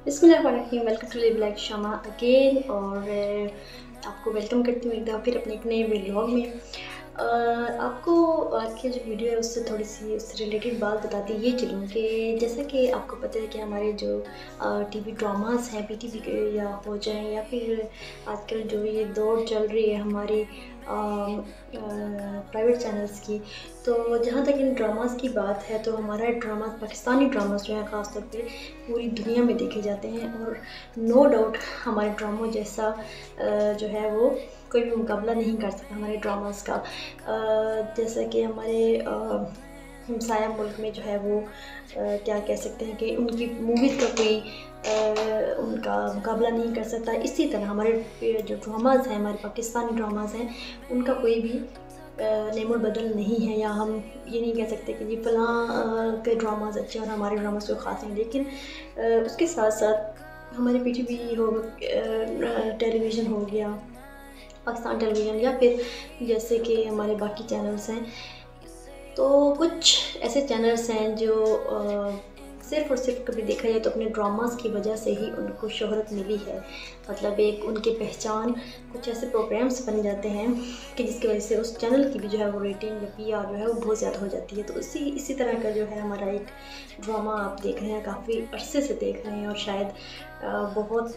بسم اللہ الرحمن الرحیم، welcome to live like Shama again, اور آپ کو ویلکم کرتی ہوں ایک دفعہ پھر اپنے ایک نئے ولاگ میں۔ آپ کو آج کی جو ویڈیو ہے اس سے تھوڑی سی اس سے ریلیٹڈ بات بتاتی یہ چلوں کہ جیسا کہ آپ کو پتہ ہے کہ ہمارے جو ٹی وی ڈراماز ہیں، پی ٹی وی کے یا ہو جائیں، یا پھر آج کل جو یہ دور چل رہی ہے ہماری پرائیویٹ چینلز کی، تو جہاں تک ان ڈراماز کی بات ہے تو ہمارا ڈرامہ پاکستانی ڈراماز جو ہیں خاص طور پہ پوری دنیا میں دیکھے جاتے ہیں، اور نو ڈاؤٹ ہمارے ڈراموں جیسا جو ہے وہ کوئی بھی مقابلہ نہیں کر سکتا ہمارے ڈراماز کا۔ جیسا کہ ہمارے ہمسایہ ملک میں جو ہے وہ کیا کہہ سکتے ہیں کہ ان کی موویز کا کوئی ان کا مقابلہ نہیں کر سکتا، اسی طرح ہمارے جو ڈراماز ہیں، ہمارے پاکستانی ڈراماز ہیں، ان کا کوئی بھی نیم البدل نہیں ہے، یا ہم یہ نہیں کہہ سکتے کہ جی فلاں کے ڈراماز اچھے اور ہمارے ڈراماز کوئی خاص ہیں۔ لیکن اس کے ساتھ ساتھ ہمارے پی ٹی وی ہو، ٹیلی ویژن ہو گیا، پاکستان ٹیلی ویژن، یا پھر جیسے کہ ہمارے باقی چینلز ہیں، تو کچھ ایسے چینلز ہیں جو صرف اور صرف کبھی دیکھا جائے تو اپنے ڈراماز کی وجہ سے ہی ان کو شہرت ملی ہے، مطلب ایک ان کے پہچان کچھ ایسے پروگرامز بن جاتے ہیں کہ جس کی وجہ سے اس چینل کی بھی جو ہے وہ ریٹنگ یا پی آر جو ہے وہ بہت زیادہ ہو جاتی ہے۔ تو اسی طرح کا جو ہے ہمارا ایک ڈرامہ آپ دیکھ رہے ہیں، کافی عرصے سے دیکھ رہے ہیں، اور شاید بہت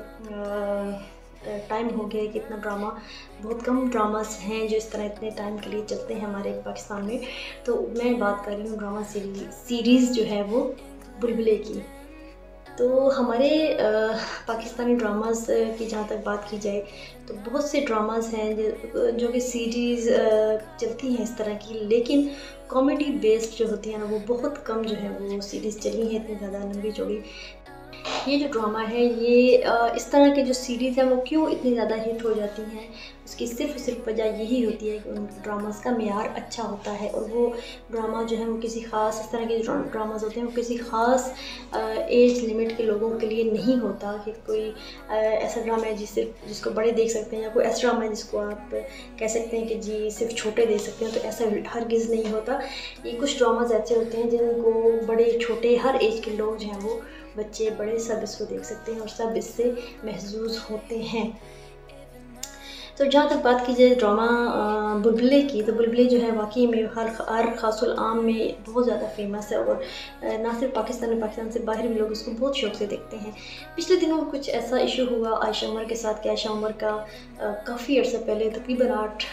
ٹائم ہو گیا ہے کہ اتنا ڈرامہ، بہت کم ڈراماز ہیں جو اس طرح اتنے ٹائم کے لیے چلتے ہیں ہمارے پاکستان میں۔ تو میں بات کر رہی ہوں ڈرامہ سیریز جو ہے وہ بلبلے کی۔ تو ہمارے پاکستانی ڈراماز کی جہاں تک بات کی جائے تو بہت سے ڈراماز ہیں جو کہ سیریز چلتی ہیں اس طرح کی، لیکن کامیڈی بیسڈ جو ہوتی ہیں نا وہ بہت کم جو ہے وہ سیریز چلی ہیں اتنی زیادہ لمبی چوڑی۔ یہ جو ڈرامہ ہے، یہ اس طرح کے جو سیریز ہیں وہ کیوں اتنی زیادہ ہٹ ہو جاتی ہیں، اس کی صرف وجہ یہی ہوتی ہے کہ ان ڈراماز کا معیار اچھا ہوتا ہے، اور وہ ڈرامہ جو ہے وہ کسی خاص، اس طرح کے جو ڈراماز ہوتے ہیں وہ کسی خاص ایج لیمٹ کے لوگوں کے لیے نہیں ہوتا کہ کوئی ایسا ڈرامہ ہے جس کو بڑے دیکھ سکتے ہیں، یا کوئی ایسا ڈرامہ ہے جس کو آپ کہہ سکتے ہیں کہ جی صرف چھوٹے دیکھ سکتے ہیں، تو ایسا ہرگز نہیں ہوتا۔ یہ کچھ ڈراماز ایسے ہوتے ہیں جن کو بڑے چھوٹے ہر ایج کے لوگ جو ہیں وہ بچے بڑے سب اس کو دیکھ سکتے ہیں، اور سب اس سے محظوظ ہوتے ہیں۔ تو جہاں تک بات کی جائے ڈرامہ بلبلے کی، تو بلبلے جو ہے واقعی میں ہر خاص العام میں بہت زیادہ فیمس ہے، اور نہ صرف پاکستان سے باہر بھی لوگ اس کو بہت شوق سے دیکھتے ہیں۔ پچھلے دنوں کچھ ایسا ایشو ہوا عائشہ عمر کے ساتھ کہ عائشہ عمر کا کافی عرصہ پہلے، تقریباً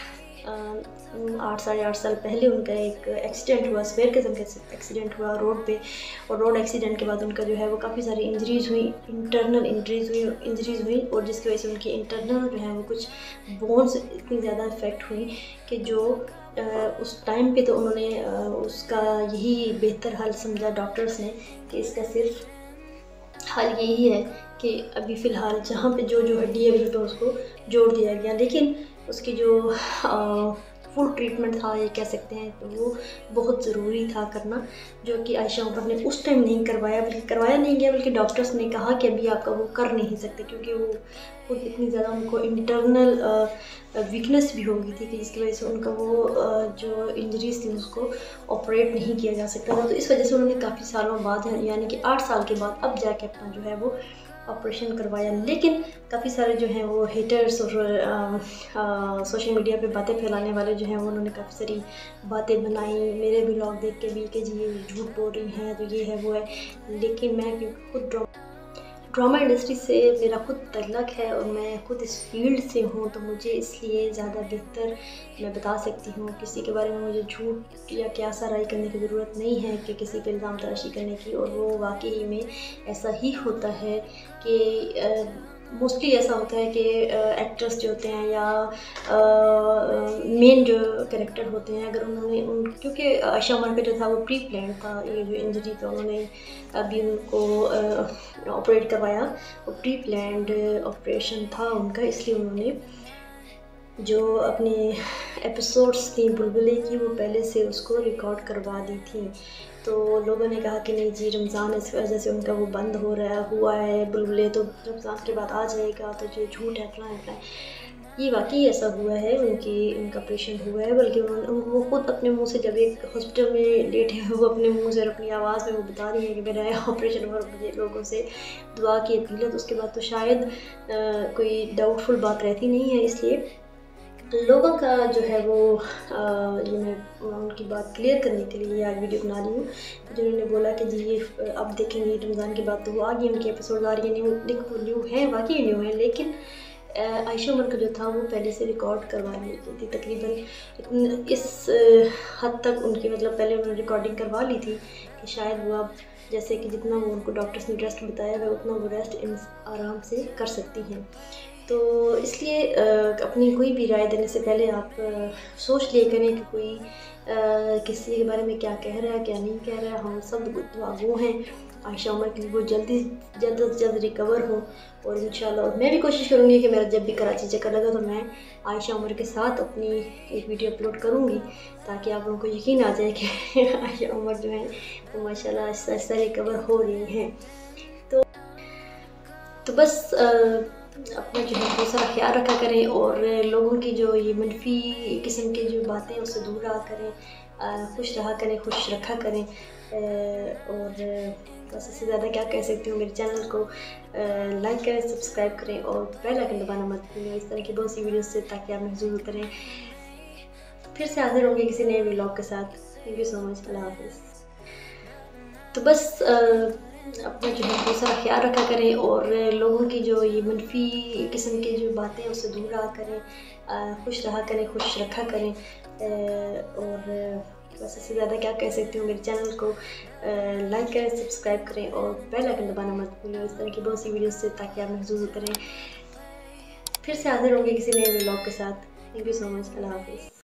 8 سال پہلے ان کا ایک ایکسیڈنٹ ہوا، سپیر قسم کا ایکسیڈنٹ ہوا روڈ پہ، اور روڈ ایکسیڈنٹ کے بعد ان کا جو ہے وہ کافی ساری انجریز ہوئی، اور جس کی وجہ سے ان کی انٹرنل جو ہے وہ کچھ بونز اتنی زیادہ افیکٹ ہوئی کہ جو اس ٹائم پہ تو انہوں نے اس کا یہی بہتر حل سمجھا ڈاکٹرز نے کہ اس کا صرف حل یہی ہے کہ ابھی فی الحال جہاں پہ جو ہڈی ہے وہیں پہ اس کو جوڑ دیا گیا، لیکن اس کی جو فل ٹریٹمنٹ تھا یہ کہہ سکتے ہیں تو وہ بہت ضروری تھا کرنا، جو کہ عائشہ عمر نے اس ٹائم نہیں کروایا نہیں گیا، بلکہ ڈاکٹرز نے کہا کہ ابھی آپ کا وہ کر نہیں سکتے، کیونکہ وہ خود اتنی زیادہ ان کو انٹرنل ویکنس بھی ہو گئی تھی کہ جس کی وجہ سے ان کا وہ جو انجریز تھی اس کو آپریٹ نہیں کیا جا سکتا تھا۔ تو اس وجہ سے انہوں نے کافی سالوں بعد، یعنی کہ 8 سال کے بعد اب جا کے اپنا جو ہے وہ آپریشن کروایا۔ لیکن کافی سارے جو ہیں وہ ہیٹرز اور سوشل میڈیا پہ باتیں پھیلانے والے جو ہیں انہوں نے کافی ساری باتیں بنائی، میرے بھی بلاگ دیکھ کے بھی کہ جی یہ جھوٹ بول رہی ہیں، تو یہ ہے وہ ہے، لیکن میں کیونکہ خود ڈرامہ انڈسٹری سے میرا خود تعلق ہے اور میں خود اس فیلڈ سے ہوں، تو مجھے اس لیے زیادہ بہتر میں بتا سکتی ہوں۔ کسی کے بارے میں مجھے جھوٹ یا قیاس رائے کرنے کی ضرورت نہیں ہے کہ کسی پہ الزام تراشی کرنے کی، اور وہ واقعی میں ایسا ہی ہوتا ہے کہ موسٹلی ایسا ہوتا ہے کہ ایکٹرس جو ہوتے ہیں یا مین جو کریکٹر ہوتے ہیں، اگر انہوں نے کیونکہ عائشہ عمر کا جو تھا وہ پری پلان تھا، یہ جو انجری تھا انہوں نے ابھی ان کو آپریٹ کروایا، وہ پری پلانڈ آپریشن تھا ان کا، اس لیے انہوں نے جو اپنے ایپیسوڈس تھیں بلبلے کی وہ پہلے سے اس کو ریکارڈ کروا دی تھیں۔ تو لوگوں نے کہا کہ نہیں جی رمضان اس وجہ سے ان کا وہ بند ہوا ہے بلبلے، تو رمضان کے بعد آ جائے گا، تو جو جھوٹ ہے فلاں۔ ये वाकई ऐसा हुआ है, उनका ऑपरेशन हुआ है, बल्कि वो खुद अपने मुंह से, जब एक हॉस्पिटल में लेटे हैं, वो अपने मुंह से और अपनी आवाज़ में वो बता रही है कि मेरा ऑपरेशन हुआ और मुझे लोगों से दुआ की अपील है। तो उसके बाद तो शायद कोई डाउटफुल बात रहती नहीं है। इसलिए लोगों का जो है वो ये मैं उनकी बात क्लियर करने के लिए आज वीडियो बना रही हूँ, जिन्होंने बोला कि जी ये अब देखेंगे रमज़ान के बाद तो वो आ गई, उनके एपिसोड आ रही है, न्यू है, वाकई न्यू है, लेकिन आयशा उमर का जो था वो पहले से रिकॉर्ड करवा ली थी तकरीबन इस हद तक उनकी, मतलब पहले उन्होंने रिकॉर्डिंग करवा ली थी कि शायद वो अब जैसे कि जितना वो उनको डॉक्टर्स ने रेस्ट बताया है उतना वो रेस्ट आराम से कर सकती हैं। तो इसलिए अपनी कोई भी राय देने से पहले आप सोच लिया करें कि कोई किसी के बारे में क्या कह रहा है क्या नहीं कह रहा है। हम सब दुआगो हैं आयशा उमर के लिए, वो जल्द से जल्द रिकवर हो, और इंशाल्लाह मैं भी कोशिश करूँगी कि मेरा जब भी कराची चक्कर लगा तो मैं आयशा उमर के साथ अपनी एक वीडियो अपलोड करूँगी, ताकि आप लोगों को यकीन आ जाए कि आयशा उमर जो है वो माशाल्लाह आहिस्ता आहिस्ता रिकवर हो रही हैं। तो बस अपना जो है बहुत सारा ख्याल रखा करें, और लोगों की जो ये मनफी किस्म की जो बातें हैं उससे दूर रहा करें, खुश रहा करें, खुश रखा करें। और बस इससे ज़्यादा क्या कह सकती हूँ। मेरे चैनल को लाइक करें, सब्सक्राइब करें और बेल आइकन दबाना मत भूलें इस तरह की बहुत सी वीडियोस से, ताकि आप महसूस करें। फिर से हाजिर होंगे किसी नए व्लॉग के साथ। थैंक यू सो मच, अल्लाह हाफिज़। तो बस अपना जो है बहुत सारा ख्याल रखा करें, और लोगों की जो ये मनफी किस्म की जो बातें हैं उससे दूर रहा करें, खुश रहा करें, खुश रखा करें। और बस इससे ज़्यादा क्या कह सकती हूँ। मेरे चैनल को लाइक करें, सब्सक्राइब करें और बेल आइकन दबाना मत भूलें इस तरह की बहुत सी वीडियोस से, ताकि आप महसूस करें। फिर से हाजिर होंगे किसी नए व्लॉग के साथ। थैंक यू सो मच, अल्लाह हाफिज़।